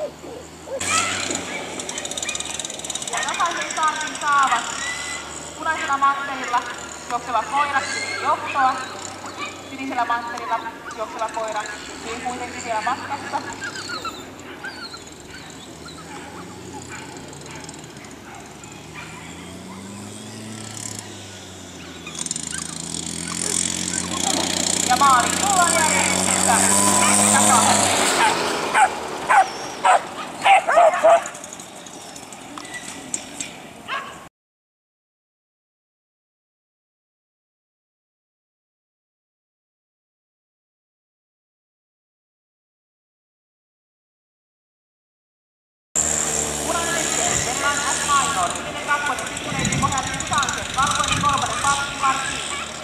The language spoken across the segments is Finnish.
Ja jokaisen startin saavat punaisella manttelilla juokseva koira johtoa, sinisellä manttelilla juokseva koira pysyy kuitenkin vielä matkassa. Ja maali tullaan järjestystä takaisin. Punainen ykkönen, Venäjän S-minor, sininen kakkonen, pikkuneiti pohjallinen Sanchez, valkoinen kolmonen, Pappi Martin.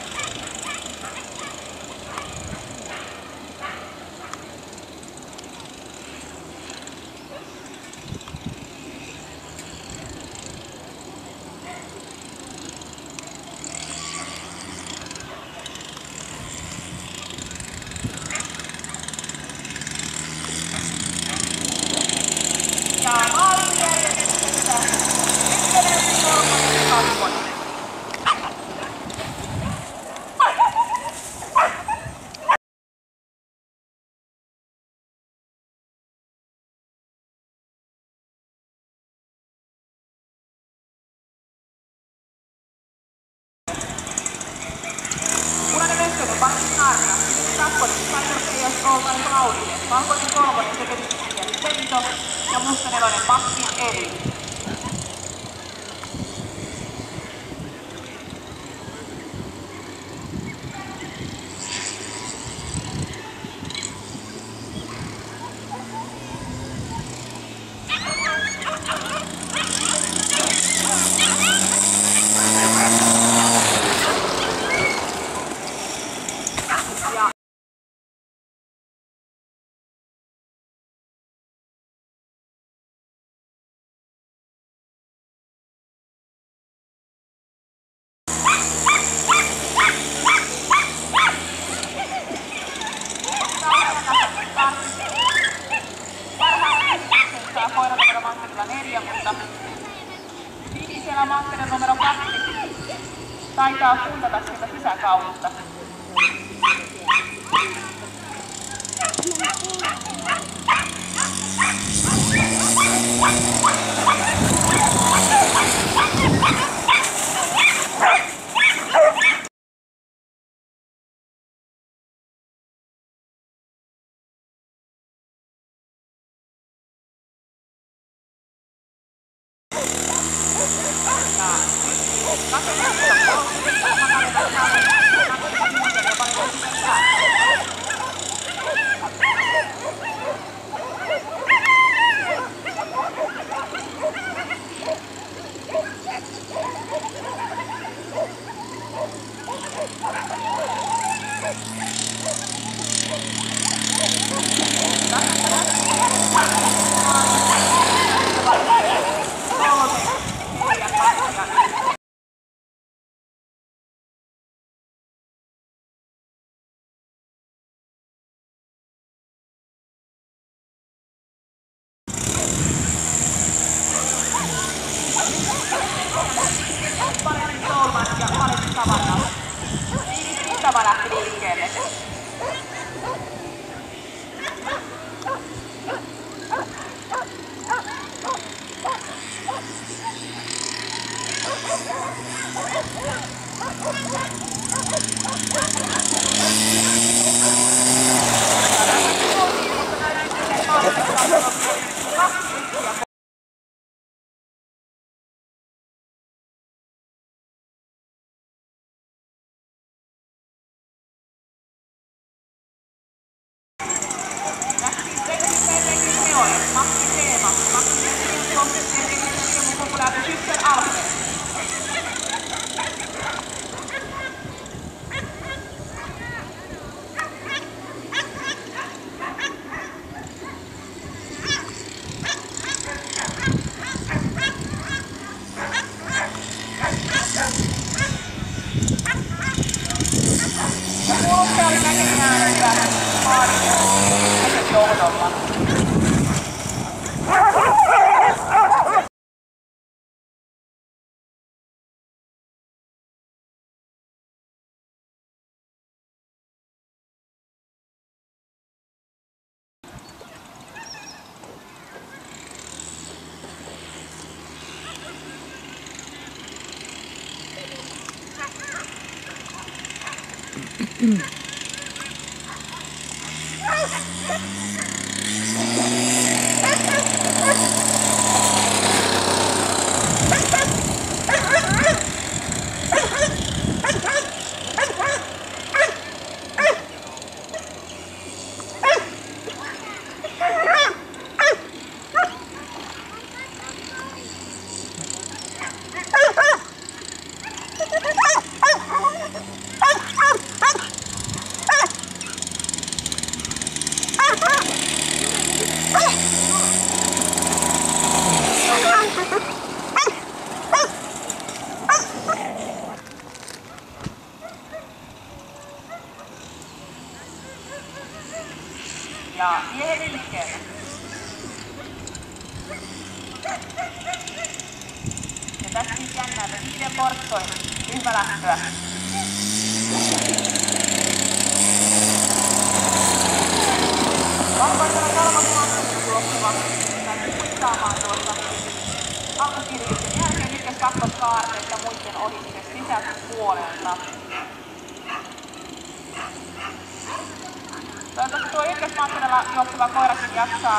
Ja maalin järjestyksessä ykkönen, kolmonen, kakkonen. Punainen ykkönen, Pankki Harna, sininen kakkonen, Cyberplayers Golden Claudille, valkoinen kolmonen, Sekevistiä, Sento ja musta nelonen, Makki Eli. Koira numero manttelilla 4, mutta sinisellä manttelilla numero 2 taitaa puntata sieltä sisäkautta. Paremmin Tolman ja Valenti Savannalla. Rintama lähti liikkeelle. Ja miehen liikkeelle. Ja tässä siis jännää, että 5 portsoin ryhmälähtöä. Valkoisella 3. manttelilla juokseva täytyy kuittaamaan tuosta alkukirjoituksen jälkeen ykkös kakkoskaarteista muiden ohimisesta sisäpuolelta. Toivottavasti tuo ykkösmanttelilla juokseva koirakin jaksaa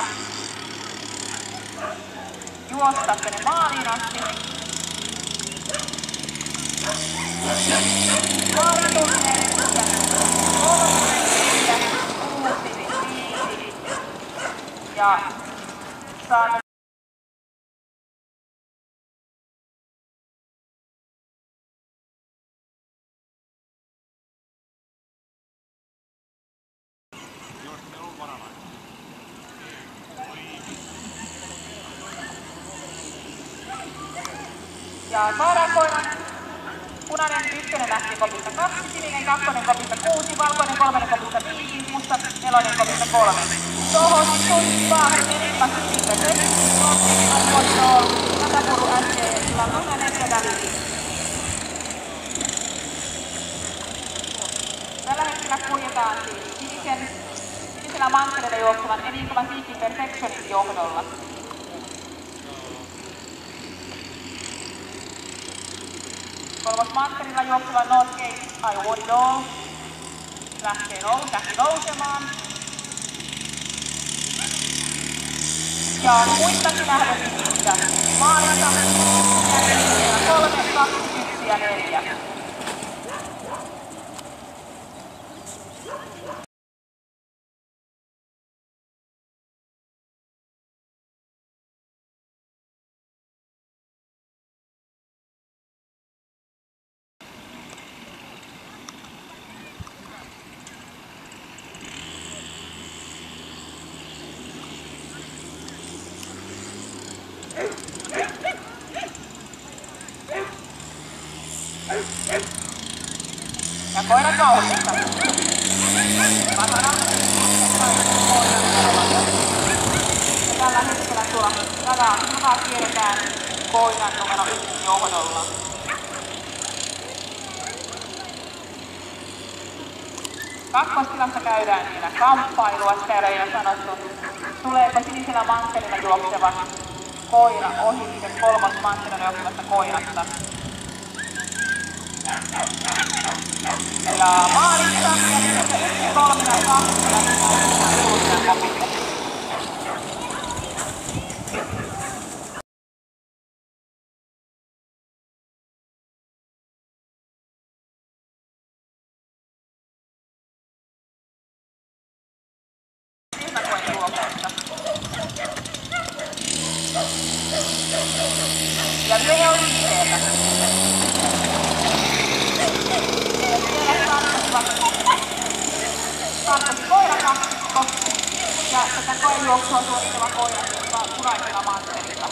juosta tänne maaliin asti. Maali tunnee 3, 4, 6, 5 ja saa ja saadaan koiran punainen 1 lähti kopista 2, sininen 2 kopista 6, valkoinen 3 kopista 5, musta 4 kopista 3. Tohon suippaa enemmän sitten. On Katapuru SC Lannonen Etelä-Liin. Tällä hetkellä kuljetaan siis sinisellä manttelilla juoksevan Enigma Seeking Perfectionin johdolla. Kolmosmanttelilla juokseva Northgate I Want It All lähti nousemaan. Ja muistakin lähdöllistä maalista järjestelmä 3, 2, 1 ja 4. Ja koira kauhista. Ja tällä hetkellä tuolla radaa kierretään koiran numero 1 johdolla. Kakkostilassa käydään vielä kamppailua, sitä ei ole vielä sanottu. Tuleeko sinisellä manttelilla juokseva koira ohi sen kolmosmanttelilla juoksevasta koirasta? Ja maalissa ja 3 ja 2 ja kuluttajan kopille. Ja vielä on liikkeellä. Tarkoitus koirakaksikko ja tätä koijuoksua suorittava koira punaisella manttelilla.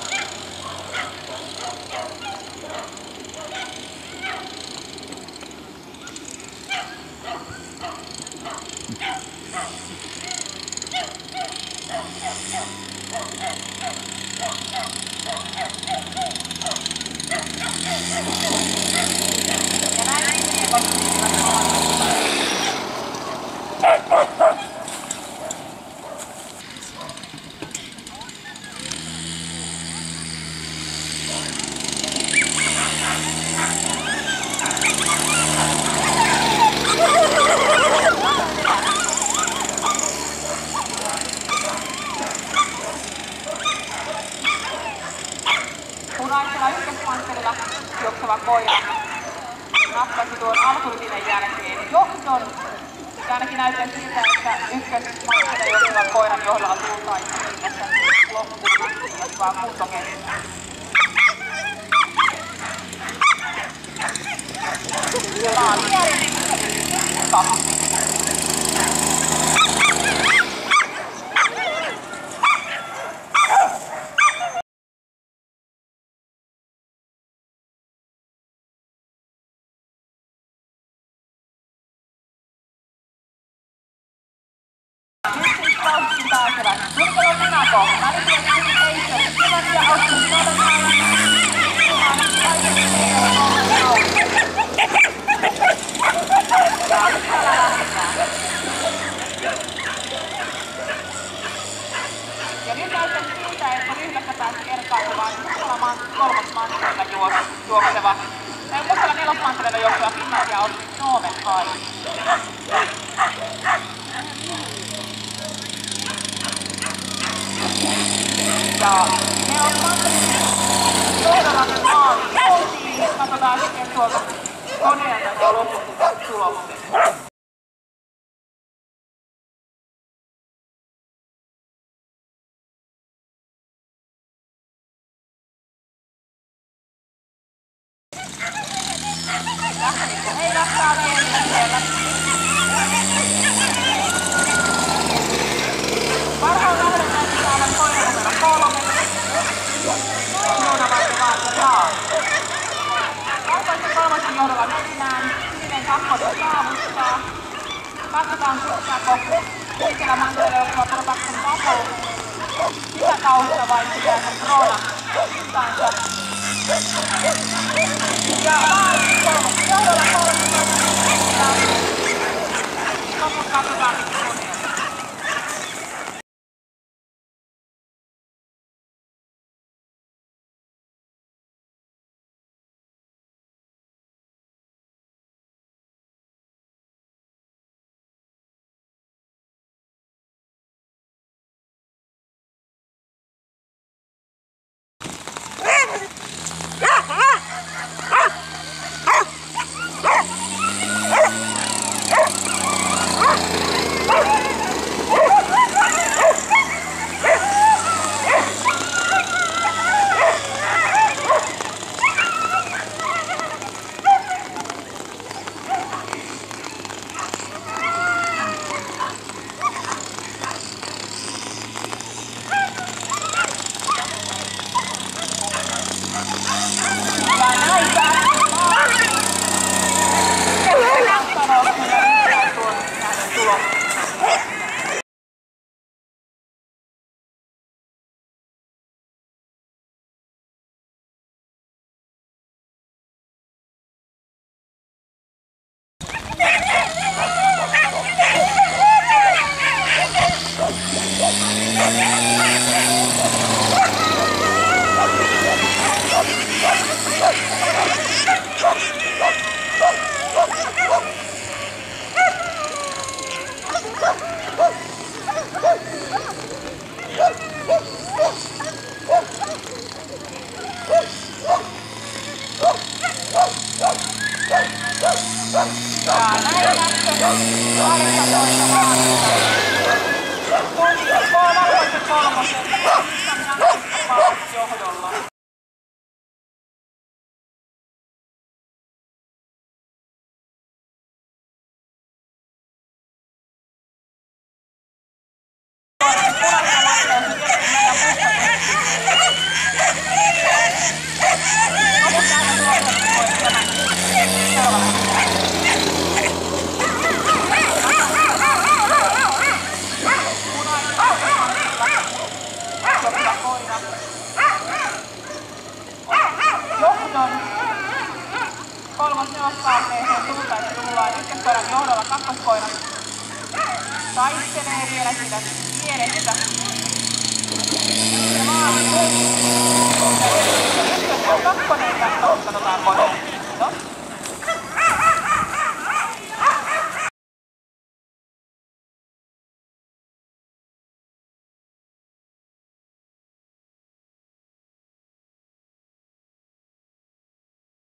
Ja näin johton. Ja ainakin näyttää siltä, että ykkösmarkkina johtavan koiran johdolla tultaisiin tässä loppuun asti, jos vaan kunto kestää. Ja maalikäärä 2. Vauhtiin pääsevät Nurkelon Minako, Maritian Communication, Finlandia Austin Northern ja nyt näyttää siltä, että ryhmästä pääsi erkaantumaan Mukkala kolmosmantereella juokseva, Mukkala nelosmantereella juokseva Finlandia Austin Northern ja nelosmantereella johdolla maali joutiin. Katsotaan sitten tuolta koneelta tuo lopputulokset. Lähtenikö heilahtaa vielä siellä. Parhaan lähdön näyttää olevan koira numero 3. Joona Vaati. Valkoisen kolmosen johdolla mennään. Sininen kakkonen saavuttaa. Katsotaan suhtaako Keskellä mantereella joutuva Production Tapo sitä kautta vai pitääkö Kroona suhtaansa. Ja kolmosen johdolla loput katsotaan sitten koneella. Kolmas nelospaarteeseen tultaessa tullaan ykköskoiran johdolla kakkoskoiran. Taistelee vielä sitä pienestä. Ja maali. Ykkös on kakkonen tässä, katsotaan koneella.